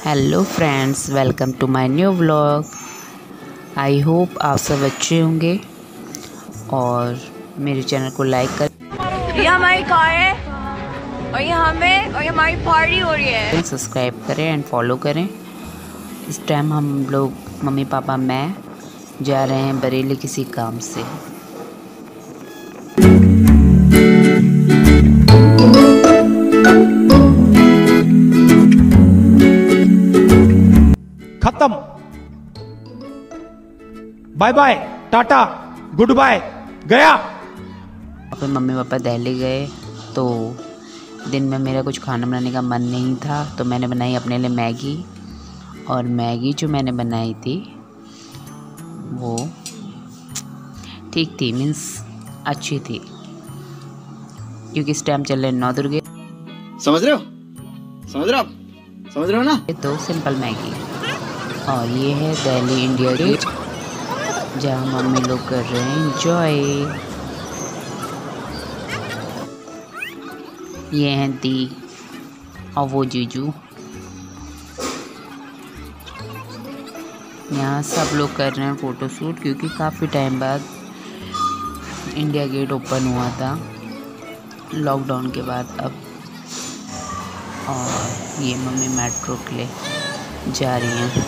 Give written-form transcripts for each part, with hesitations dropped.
Hello friends, welcome to my new vlog. I hope आप सब अच्छे होंगे और मेरे चैनल को लाइक कर। ये हमारी कार है और ये हमें और ये हमारी पार्टी हो रही है। सब्सक्राइब करें एंड फॉलो करें। इस टाइम हम लोग मम्मी पापा मैं जा रहे हैं बरेली किसी काम से। खत्म, bye bye, tata, goodbye, गया। फिर मम्मी पापा दिल्ली गए तो दिन में मेरा कुछ खाना बनाने का मन नहीं था, तो मैंने बनाई अपने लिए मैगी। और मैगी जो मैंने बनाई थी वो ठीक थी, मीन्स अच्छी थी, क्योंकि इस टाइम चल रहे 9 दुर्गे। समझ रहे हो? समझ रहे हो ना? तो सिंपल मैगी। और ये है दिल्ली इंडिया गेट, जहाँ मम्मी लोग कर रहे हैं एंजॉय। ये हैं दी और वो जीजू। यहाँ सब लोग कर रहे हैं फ़ोटो शूट, क्योंकि काफ़ी टाइम बाद इंडिया गेट ओपन हुआ था लॉकडाउन के बाद अब। और ये मम्मी मेट्रो के लिए जा रही हैं।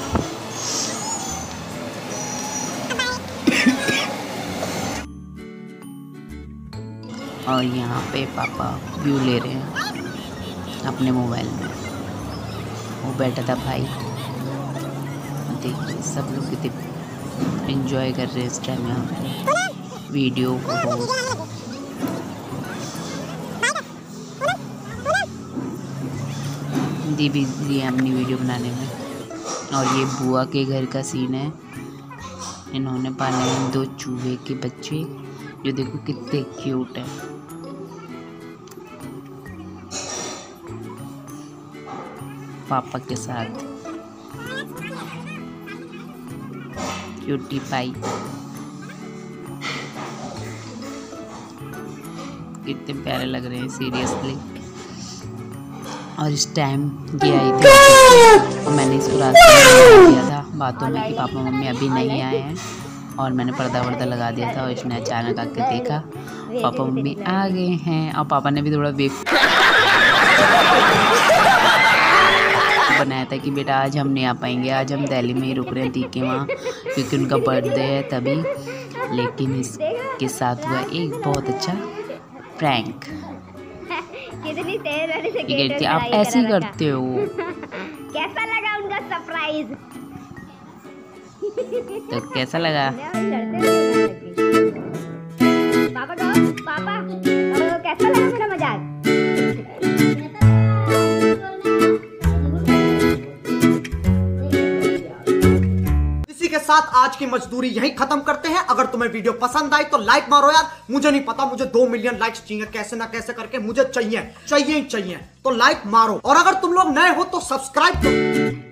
और यहाँ पे पापा व्यू ले रहे हैं अपने मोबाइल में। वो बैठा था भाई, देखिए सब लोग कितने एंजॉय कर रहे हैं इस टाइम यहाँ पे वीडियो फोटोज। दी बिजी है अपनी वीडियो बनाने में। और ये बुआ के घर का सीन है। इन्होंने पाले हैं 2 चूहे के बच्चे, जो देखो कितने क्यूट हैं। पापा के साथ क्यूटी पाई। कितने प्यारे लग रहे हैं सीरियसली। और इस टाइम ये आई थी और मैंने इसको रात में किया था बातों में कि पापा मम्मी अभी नहीं आए हैं, और मैंने पर्दा वर्दा लगा दिया था। और इसने अचानक आके देखा पापा मम्मी आ गए हैं, और पापा ने भी थोड़ा बनाया था कि बेटा आज हम नहीं आ पाएंगे, आज हम दिल्ली में ही रुक रहे हैं दी के वहाँ, क्योंकि उनका बर्थडे है तभी। लेकिन इसके साथ हुआ एक बहुत अच्छा प्रैंक। कहती आप ऐसे ही करते हो। कैसा लगा उनका सरप्राइज? तो कैसा लगा? पापा कैसा लगा मेरा मजाक? इसी के साथ आज की मजदूरी यहीं खत्म करते हैं। अगर तुम्हें वीडियो पसंद आई तो लाइक मारो यार। मुझे नहीं पता, मुझे 2 मिलियन लाइक्स चाहिए, कैसे ना कैसे करके मुझे चाहिए। तो लाइक मारो। और अगर तुम लोग नए हो तो सब्सक्राइब करो।